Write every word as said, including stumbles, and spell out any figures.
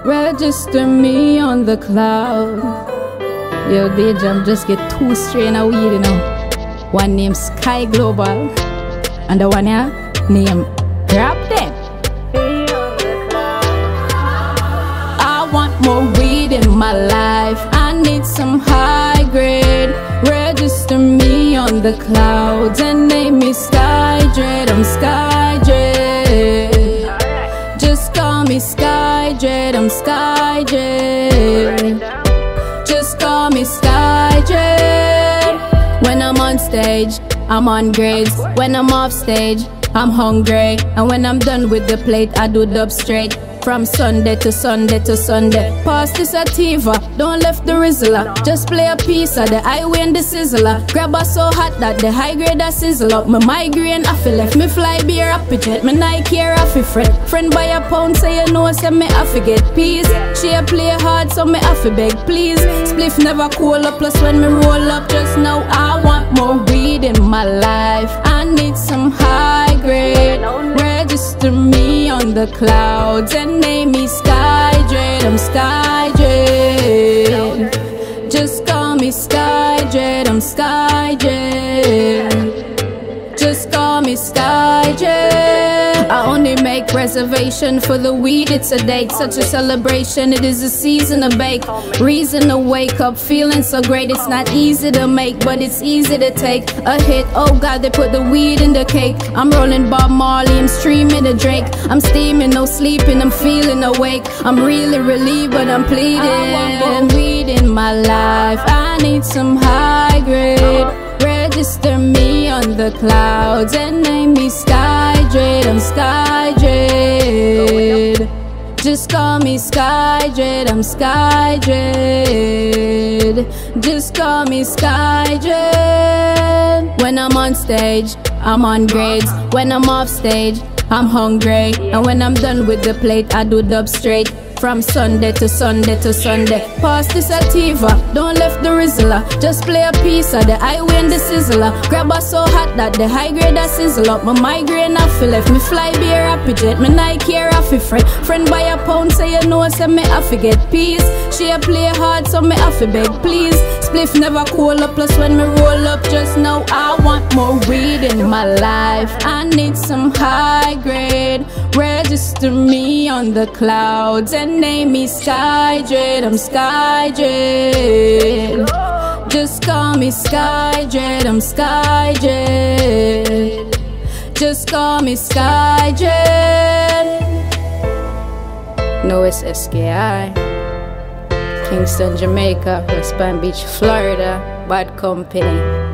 Register me on the cloud. Yo, D J, I'm just get two strain of weed, you know. One named Sky Global, and the one here named Grab Them. I want more weed in my life. I need some high grade. Register me on the clouds and name me Sky Dread. I'm Sky Dread. Just call me Sky Dread. I'm Sky Dread. Just call me Sky Dread. When I'm on stage, I'm on grades. When I'm off stage, I'm hungry. And when I'm done with the plate, I do dub straight. From Sunday to Sunday to Sunday. Pass the sativa, don't left the rizzler. Just play a piece of the highway and the sizzler. Grab a so hot that the high grade a sizzle up. My migraine, I feel left me fly beer up jet. Me Nike here, I feel fret. Friend buy a pound, say you know, say me I forget peace. She a play hard, so me I feel beg please. Spliff never cool up, plus when me roll up. Just now I want more weed in my life. I need some high grade. Register me on the clouds and name me Sky Dread. I'm Sky Dread. Just call me Sky Dread. I'm Sky Dread. Just call me Sky Dread. I only make reservation for the weed. It's a date, such a celebration. It is a season to bake, reason to wake up, feeling so great. It's not easy to make, but it's easy to take a hit. Oh God, they put the weed in the cake. I'm rolling Bob Marley, I'm streaming the Drake. I'm steaming, no sleeping, I'm feeling awake. I'm really relieved, but I'm pleading. I want more weed in my life. I need some high grade. Register me on the clouds and name me Sky Dread. I'm Sky Dread. Just call me Sky Dread. I'm Sky Dread. Just call me Sky Dread. When I'm on stage, I'm on grades. When I'm off stage, I'm hungry. And when I'm done with the plate, I do dub straight. From Sunday to Sunday to Sunday. Pass the sativa, don't left the rizzler. Just play a piece of the highway and the sizzler. Grab a so hot that the high grade a sizzle up. My migraine I feel left me fly beer happy jet. Me Nike here I feel friend. Friend buy a pound, say you know, say me I forget peace. She a play hard, so me I feel beg please. Spliff never cool up, plus when me roll up. Just now I want more weed in my life. I need some high grade. Register me on the clouds and name me Sky Dread. I'm Sky Dread. Just call me Sky Dread. I'm Sky Dread. Just call me Sky Dread. No, it's S K I. Kingston, Jamaica, West Palm Beach, Florida. Bad company.